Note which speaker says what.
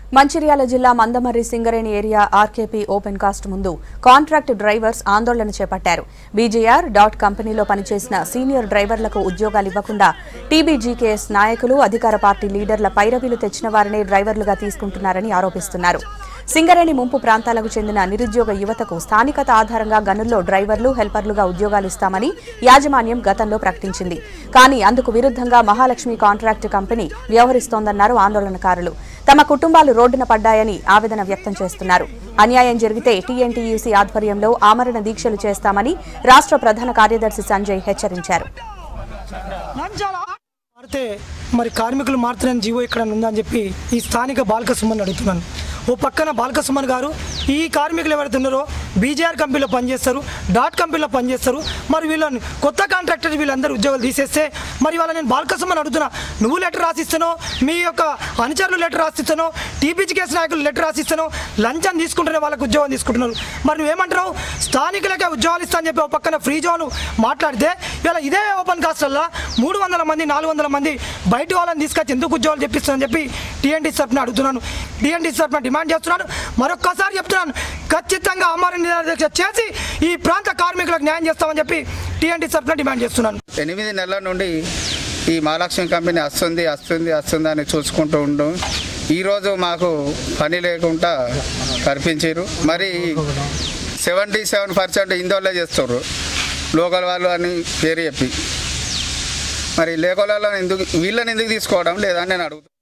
Speaker 1: మంచిర్యాల జిల్లా Mandamarri Singareni area RKP opencast ముందు contract drivers ఆందోళన చేపట్టారు. బీజేఆర్ కంపెనీలో పనిచేసిన సీనియర్ డ్రైవర్లకు ఉద్యోగాలు ఇవ్వకుండా టీబీజీకేఎస్ నాయకులు అధికార పార్టీ లీడర్ల పైరవీలు తెచ్చిన వారినే డ్రైవర్లుగా తీసుకుంటున్నారని ఆరోపిస్తున్నారు. సింగరేణి ముంపు ప్రాంతాలకు చెందిన నిరుద్యోగ యువతకు స్థానికత ఆధారంగా గనుల్లో డ్రైవర్లు, హెల్పర్లుగా ఉద్యోగాలు ఇస్తామని యాజమాన్యం గతంలో ప్రకటించింది. కానీ అందుకు విరుద్ధంగా మహాలక్ష్మి కాంట్రాక్ట్ కంపెనీ వ్యవహరిస్తోందన్నారు ఆందోళనకారులు. తమ కుటుంబాలు రోడ్డున పడ్డాయని ఆవేదన వ్యక్తం చేస్తున్నారు. అన్యాయం జరిగితే టీఎన్టీయూసీ ఆధ్వర్యంలో ఆమరణ దీక్షలు చేస్తామని రాష్ట్ర ప్రధాన కార్యదర్శి సంజయ్ హెచ్చరించారు.
Speaker 2: మరి కార్మికులు మారుతున్న జీవో ఇక్కడ ఉందని చెప్పి ఈ స్థానిక బాలక సుమన్ అడుగుతున్నాను. ఓ పక్కన బాలక సుమన్ గారు ఈ కార్మికులు ఎవరైతే ఉన్నారో బీజేఆర్ కంపెనీలో పనిచేస్తారు, కంపెనీలో పనిచేస్తారు. మరి వీళ్ళని కొత్త కాంట్రాక్టర్ వీళ్ళందరూ ఉద్యోగాలు తీసేస్తే మరి వాళ్ళ నేను బాలక సుమన్ అడుగుతున్నా, నువ్వు లెటర్ రాసిస్తానో, మీ యొక్క అనుచరులు లెటర్ రాసిస్తానో, టీపీజీకేఎస్ నాయకులు లెటర్ రాసిస్తానో, లంచం తీసుకుంటేనే వాళ్ళకి ఉద్యోగం తీసుకుంటున్నారు. మరి నువ్వేమంటున్నావు? స్థానికులకే ఉద్యోగాలు ఇస్తా అని చెప్పి ఒక పక్కన ఫ్రీ జోన్ మాట్లాడితే ఇలా ఇదే ఓపెన్ కాస్ట్ల్లో 300 మంది 400 మంది బయట వాళ్ళని తీసుకొచ్చి ఎందుకు ఉద్యోగాలు చెప్పిస్తానని చెప్పి టీఎన్టీసీ తరఫున అడుగుతున్నాను. టీఎన్టీసీ తరఫున డిమాండ్ చేస్తున్నాను. మరొక్కసారి చెప్తున్నాను, ఖచ్చితంగా ఆమరణ నిరాదీక్ష చేసి ఈ ప్రాంత కార్మికులకు న్యాయం చేస్తామని చెప్పి టీఎన్టీసీ తరఫున డిమాండ్ చేస్తున్నాను.
Speaker 3: 8 నెలల నుండి ఈ మహాలక్ష్మి కంపెనీ వస్తుంది అని చూసుకుంటూ ఉండు. ఈరోజు మాకు పని లేకుండా కనిపించారు. మరి 77% ఇందోళ్ళే చేస్తారు, లోకల్ వాళ్ళు అని పేరు చెప్పి. మరి లోకల్ వాళ్ళని వీళ్ళని ఎందుకు తీసుకోవడం లేదని నేను అడుగుతాను.